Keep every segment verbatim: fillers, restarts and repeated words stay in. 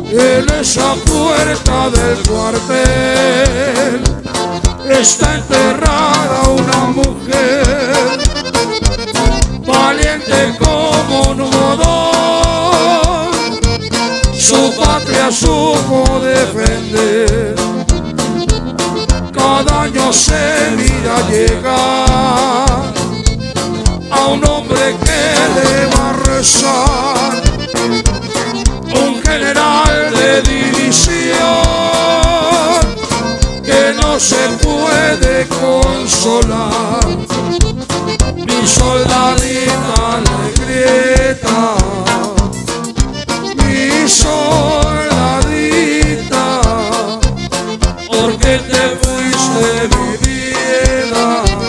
En esa puerta del cuartel está enterrada una mujer, valiente como un bodón, su patria supo defender. Cada año se mira llegar a un hombre que le va a rezar, un general de división que no se puede consolar. Mi soldadita le grita, mi soldadita, ¿por qué te fuiste, mi vida?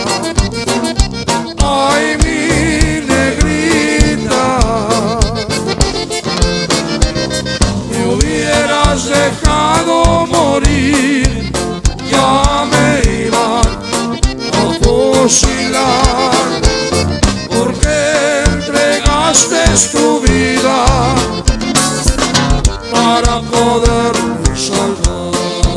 Ay, mi negrita, me hubieras dejado morir, ya me iban a fusilar, porque entregaste tu vida para poderme salvar.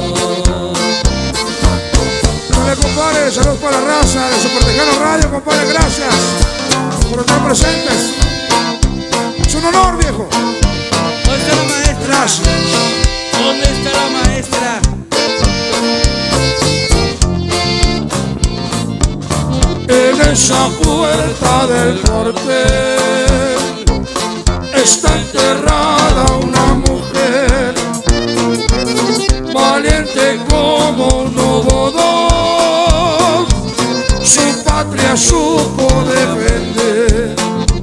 Dale, compadre, saludos para la raza de Super Tejano Radio, compadre, gracias por estar presentes. Es un honor, viejo. ¿Dónde está la maestra? Gracias. ¿Dónde está la maestra? En esa puerta del cuartel está enterrada una mujer, valiente como un bodón, su patria supo defender.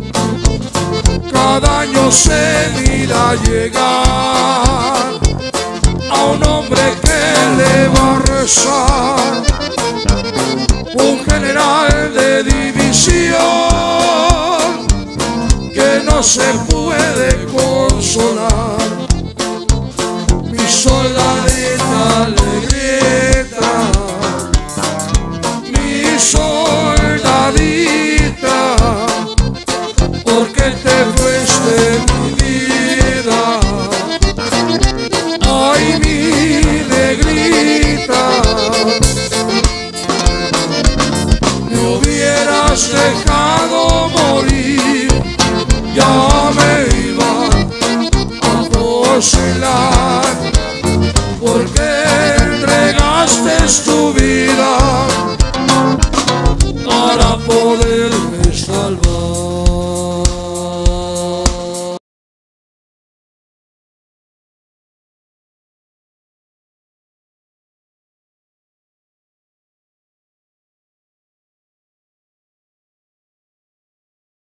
Cada año se mira llegar a un hombre que le va a rezar, un general de división que no se puede consolar. Mi soldadita le grita, mi soldadita, ¿por qué te fuiste, mi vida? Ay, mi negrita, me hubieras dejado morir, ya me iba a fusilar.